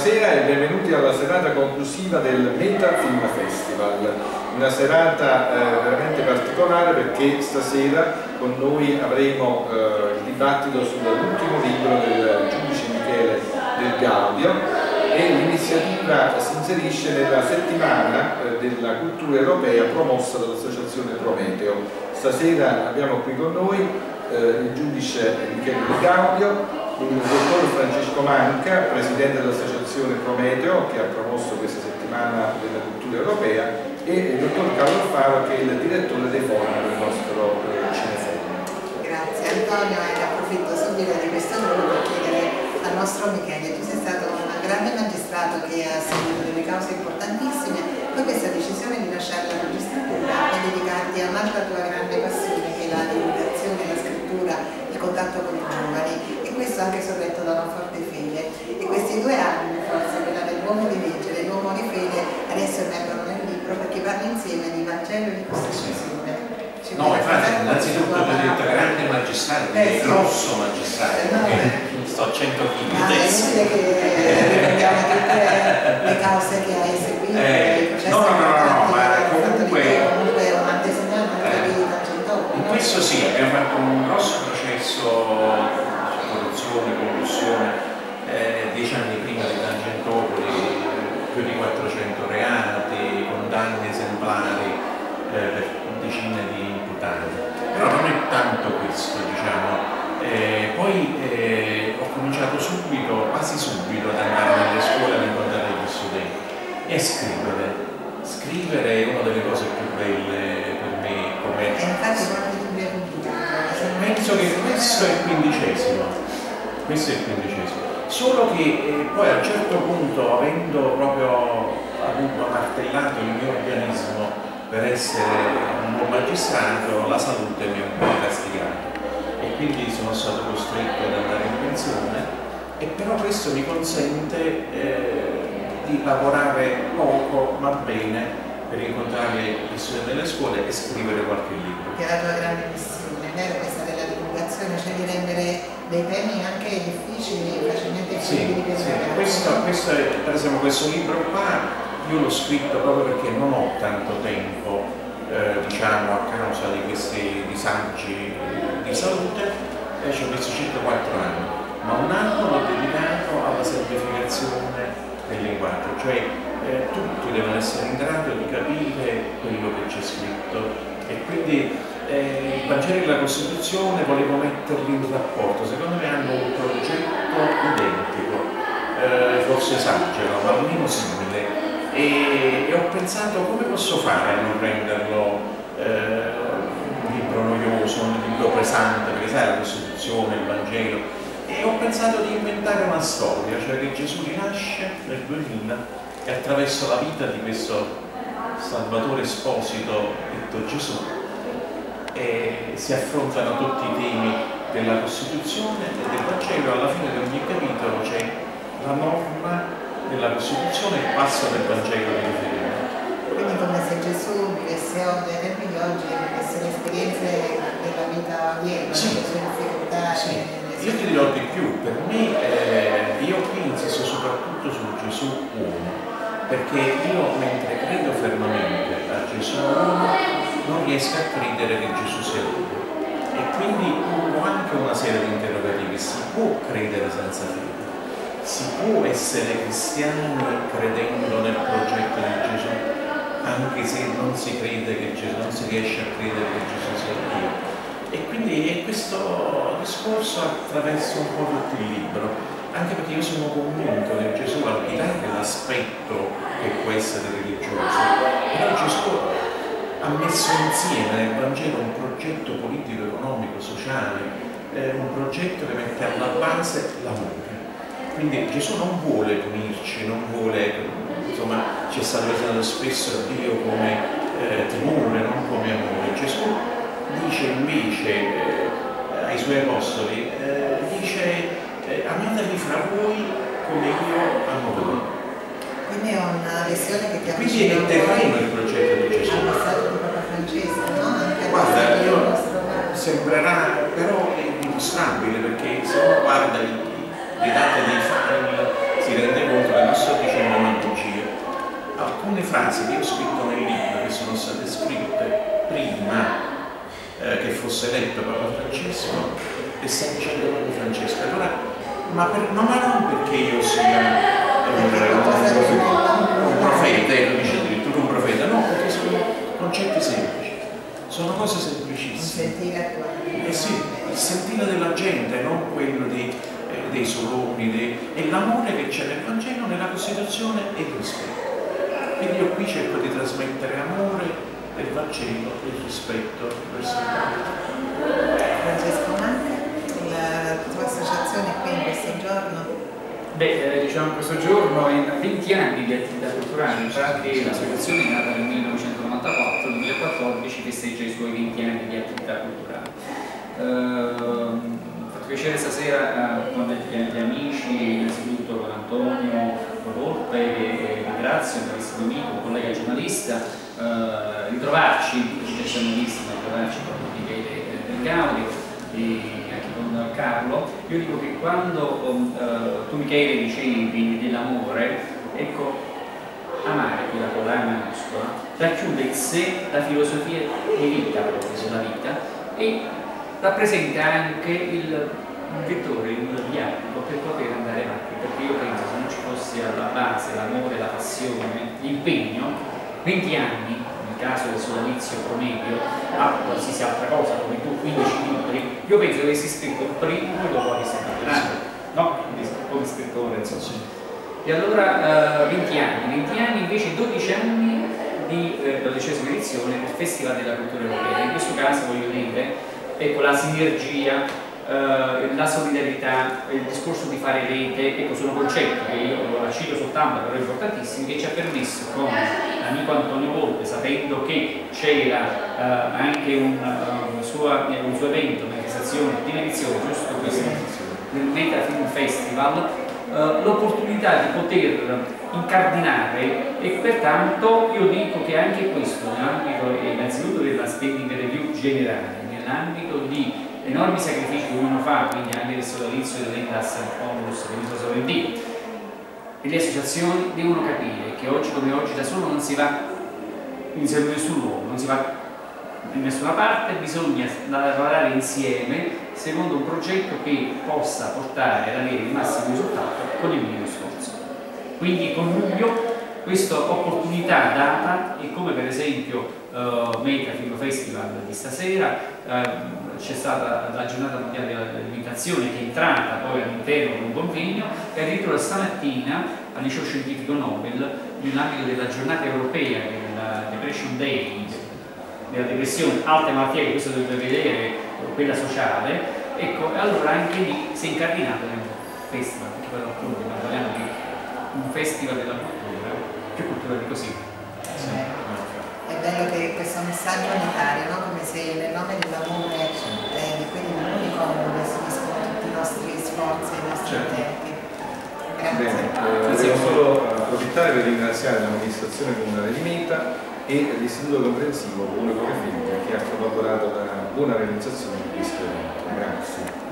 Buonasera e benvenuti alla serata conclusiva del Meta Film Festival, una serata veramente particolare perché stasera con noi avremo il dibattito sull'ultimo libro del giudice Michele Del Gaudio e l'iniziativa si inserisce nella settimana della cultura europea promossa dall'associazione Prometeo. Stasera abbiamo qui con noi il giudice Michele Del Gaudio, il dottor Francesco Manca, presidente dell'associazione Prometeo, che ha promosso questa settimana della cultura europea, e il dottor Carlo Alfaro, che è il direttore dei forum del nostro Cineforum. Grazie Antonio, e approfitto subito di questo gruppo per chiedere al nostro Michele: tu sei stato un grande magistrato che ha seguito delle cause importantissime, poi questa decisione di lasciare la magistratura e dedicarti a un'altra tua grande passione, che è la divulgazione, la scrittura, il contatto con i giovani, e questo anche sorretto da una forte fede. E questi 2 anni, forse quella dell'uomo di legge e dell'uomo di fede, adesso emergono nel libro perché parli insieme di Vangelo e di Costituzione. No, infatti, innanzitutto ti ho detto grande magistrato, grosso magistrato, sto a 100 kg di testa. È inutile che riprendiamo tutte le cause che hai seguito, i processi ma comunque un antesegnato anche di Tangentopoli. In questo sì, abbiamo fatto un grosso processo su corruzione, concussione, 10 anni prima di Tangentopoli, più di 400 reati, condanne esemplari per decine di imputati. Però non è tanto questo, diciamo. Poi ho cominciato subito, quasi subito, ad andare nelle scuole ad incontrare gli studenti e a scrivere. Scrivere è una delle cose più belle per me. Infatti quanti libri hai pubblicato? Penso che questo è il 15°. Questo è il 15°. Solo che poi a un certo punto, avendo proprio avuto martellato il mio organismo per essere un buon magistrato, la salute mi ha un po' castigato e quindi sono stato costretto ad andare in pensione, e però questo mi consente di lavorare poco ma bene per incontrare gli studenti delle scuole e scrivere qualche libro. Che è la tua grande missione, vero? Questa della divulgazione, cioè di rendere dei temi anche difficili, facilmente fruibili. Sì. Questo è, per esempio, questo libro qua io l'ho scritto proprio perché non ho tanto tempo, diciamo, a causa di questi disagi di salute, ci ho messo circa 4 anni, ma 1 anno l'ho dedicato alla semplificazione del linguaggio, cioè tutti devono essere in grado di capire quello che c'è scritto, e quindi il Vangelo e la Costituzione volevo metterli in rapporto. Secondo me hanno un progetto identico, forse esagero, ma almeno simile. E ho pensato come posso fare a non renderlo un libro noioso, un libro pesante, perché sai, la Costituzione, il Vangelo, e ho pensato di inventare una storia, cioè che Gesù rinasce nel 2000 e attraverso la vita di questo Salvatore Esposito, detto Gesù, si affrontano tutti i temi della Costituzione e del Vangelo. Alla fine di ogni capitolo c'è la norma della Costituzione e il passo del Vangelo di riferimento. Quindi come se Gesù vivesse oggi, ai tempi di oggi, vivesse le esperienze della vita odierna, sì. le sue difficoltà. Sì. Io ti dirò di più, per me, io qui insisto soprattutto su Gesù uomo, perché io, mentre credo fermamente a Gesù uomo, non riesco a credere che Gesù sia Dio, e quindi ho anche una serie di interrogativi. Si può credere senza fede? Si può essere cristiani credendo nel progetto di Gesù, anche se non si crede che Gesù, non si riesce a credere che Gesù sia Dio? E quindi questo discorso attraversa un po' tutto il libro, anche perché io sono convinto che Gesù, al di là dell'aspetto che può essere religioso, però Gesù ha messo insieme nel Vangelo un progetto politico, economico, sociale, un progetto che mette alla base l'amore. Quindi Gesù non vuole punirci, non vuole, insomma, ci è stato presentato spesso Dio come timore, non come amore. Gesù dice invece ai suoi apostoli, amatevi fra voi come io amo voi. Quindi è una visione che ti ha Quindi è terreno il progetto di Gesù. al passato di Papa Francesco, no? Anche Guarda, io sembrerà, però è dimostrabile, perché se uno guarda i dati dei file si rende conto che non sto dicendo una bugia, alcune frasi che ho scritto nel libro, che sono state scritte prima che fosse eletto Papa Francesco, e sta dicendo Papa Francesco. Allora, ma non perché io sia un profeta, lo dice addirittura un profeta, no, perché sono concetti semplici, sono cose semplicissime. Eh sì, il sentire della gente, non quello dei soloni, e l'amore che c'è nel Vangelo, nella Costituzione e il rispetto. Quindi io qui cerco di trasmettere amore del Vangelo e il rispetto verso gli altri. Francesco Manca, la tua associazione qui in questo giorno? Beh, diciamo questo giorno in 20 anni di attività culturale, infatti l'associazione è nata nel 1994, nel 2014 festeggia i suoi 20 anni di attività culturale. Mi fa piacere stasera con gli amici, innanzitutto con Antonio Volpe, che ringrazio per essere amico, un collega giornalista, ritrovarci, ci siamo visti, ma ritrovarci con Michele Del Gaudio e anche con Carlo. Io dico che quando tu Michele dicevi dell'amore, ecco, amare quella con la maiuscola racchiude in sé la filosofia di vita proprio sulla vita e rappresenta anche il vettore, il viatico per poter andare avanti, perché io penso se non ci fosse alla base l'amore, la passione, l'impegno, 20 anni, nel caso del sodalizio promedio, qualsiasi altra cosa come tu, 15 libri, io penso che avessi scritto il primo e dopo avessi campionato, no? Come scrittore, insomma. E allora 20 anni invece 12 anni di 12ª edizione del Festival della Cultura Europea. In questo caso voglio dire, ecco, la sinergia, la solidarietà, il discorso di fare rete, ecco, sono concetti che io cito soltanto, però importantissimi, che ci ha permesso con l'amico Antonio Volpe, sapendo che c'era anche un suo evento, manifestazione, prima edizione, giusto questo, nel Meta Film Festival, l'opportunità di poter incardinare, e pertanto io dico che anche questo nell'ambito innanzitutto della spending review generale, nell'ambito di enormi sacrifici che uno fa, quindi anche del sodalizio dell'Endas Onlus, dell'Infosovd, e le associazioni devono capire che oggi come oggi da solo non si va in nessun luogo, non si va in nessuna parte, bisogna lavorare insieme secondo un progetto che possa portare ad avere il massimo risultato con il minimo sforzo. Quindi coniugo questa opportunità data, e come per esempio Meta Film Festival di stasera, c'è stata la giornata mondiale dell'alimentazione che è entrata poi all'interno di un convegno, e addirittura stamattina al liceo scientifico Nobel, nell'ambito della giornata europea della Depression Day, della depressione, altre malattie, che questo dovete vedere, quella sociale, ecco, allora anche lì si è incardinato nel festival, perché poi appunto parliamo di un festival della cultura, più cultura di così. È bello che questo messaggio unitario, no? Come se nel nome dell'amore di quelli dell'Unicom uniscono tutti i nostri sforzi e i nostri intenti. Grazie. Bene, volevo solo approfittare per ringraziare l'amministrazione comunale di Meta e l'Istituto Comprensivo Comune Poche Figlie che ha collaborato alla buona realizzazione di questo evento. Grazie.